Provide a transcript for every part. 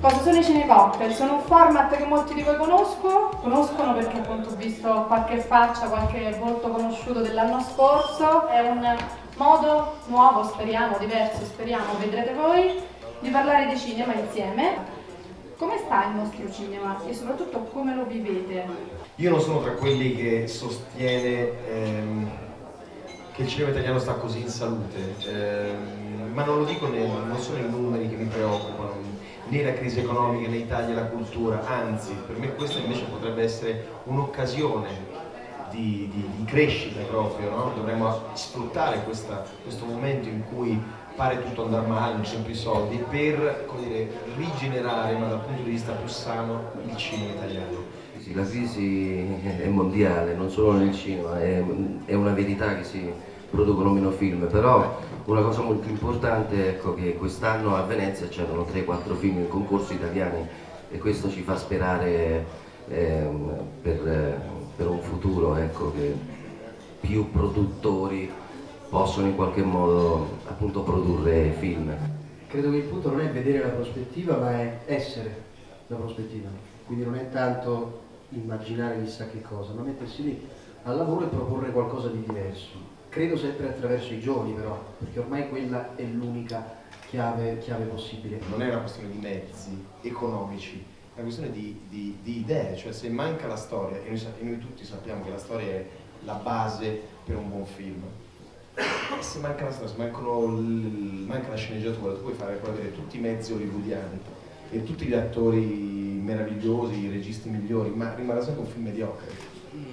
Cosa sono i cinecocktail? Sono un format che molti di voi conoscono perché appunto ho visto qualche faccia, qualche volto conosciuto dell'anno scorso. È un modo nuovo, speriamo, diverso, speriamo, vedrete voi, di parlare di cinema insieme. Come sta il nostro cinema e soprattutto come lo vivete? Io non sono tra quelli che sostiene che il cinema italiano sta così in salute, ma non lo dico, non sono i numeri che mi preoccupano, né la crisi economica né i tagli alla cultura, anzi per me questa invece potrebbe essere un'occasione di crescita proprio, no? Dovremmo sfruttare questo momento in cui pare tutto andare male, non ci sono più i soldi, per, come dire, rigenerare, ma dal punto di vista più sano, il cinema italiano. Sì, la crisi è mondiale, non solo nel cinema, è una verità che si producono meno film, però una cosa molto importante è, ecco, che quest'anno a Venezia c'erano 3-4 film in concorso italiani e questo ci fa sperare per un futuro, ecco, che più produttori possono in qualche modo appunto produrre film. Credo che il punto non è vedere la prospettiva, ma è essere la prospettiva, quindi non è tanto immaginare chissà che cosa, ma mettersi lì al lavoro e proporre qualcosa di diverso. Credo sempre attraverso i giovani però, perché ormai quella è l'unica chiave possibile. Non è una questione di mezzi economici, è una questione di idee, cioè se manca la storia, e noi tutti sappiamo che la storia è la base per un buon film, se manca la storia, se manca la sceneggiatura, tu puoi avere tutti i mezzi hollywoodiani e tutti gli attori meravigliosi, i registi migliori, ma rimarrà sempre un film mediocre.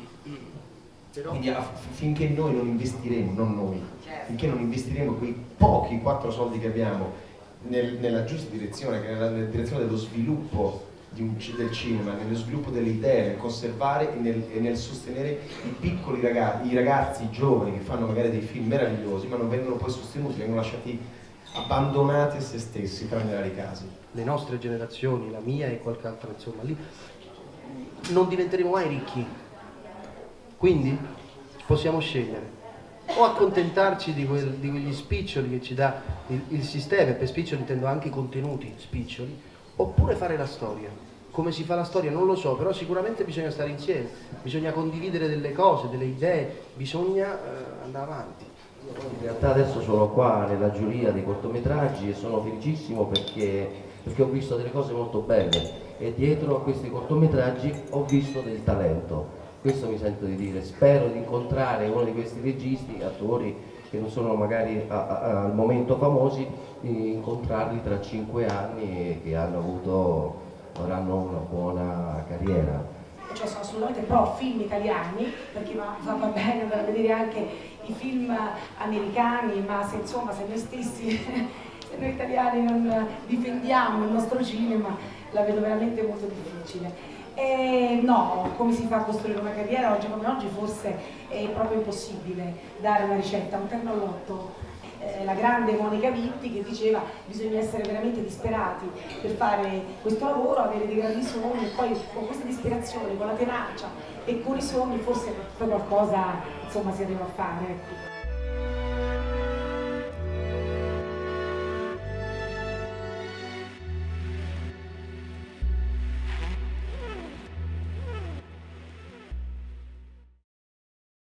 Quindi finché noi non investiremo, non noi, finché non investiremo quei pochi 4 soldi che abbiamo nella giusta direzione, che è nella direzione dello sviluppo del cinema, nello sviluppo delle idee, nel conservare e nel sostenere i piccoli ragazzi, i ragazzi giovani che fanno magari dei film meravigliosi, ma non vengono poi sostenuti, vengono lasciati abbandonati a se stessi, tranne rari casi. Le nostre generazioni, la mia e qualche altra, insomma, lì non diventeremo mai ricchi. Quindi possiamo scegliere o accontentarci di quegli spiccioli che ci dà il sistema, e per spiccioli intendo anche i contenuti spiccioli, oppure fare la storia. Come si fa la storia non lo so, però sicuramente bisogna stare insieme, bisogna condividere delle cose, delle idee, bisogna andare avanti. In realtà adesso sono qua nella giuria dei cortometraggi e sono felicissimo perché ho visto delle cose molto belle e dietro a questi cortometraggi ho visto del talento. Questo mi sento di dire, spero di incontrare uno di questi registi, attori che non sono magari al momento famosi, di incontrarli tra 5 anni e che avranno una buona carriera. Cioè sono assolutamente pro film italiani, perché va bene andare a vedere anche i film americani, ma se insomma se noi stessi, se noi italiani non difendiamo il nostro cinema, la vedo veramente molto difficile. No, come si fa a costruire una carriera oggi come oggi forse è proprio impossibile dare una ricetta, un terno all'otto. La grande Monica Vitti che diceva bisogna essere veramente disperati per fare questo lavoro, avere dei grandi sogni e poi con questa disperazione, con la tenacia e con i sogni forse poi qualcosa insomma si arriva a fare. Ecco.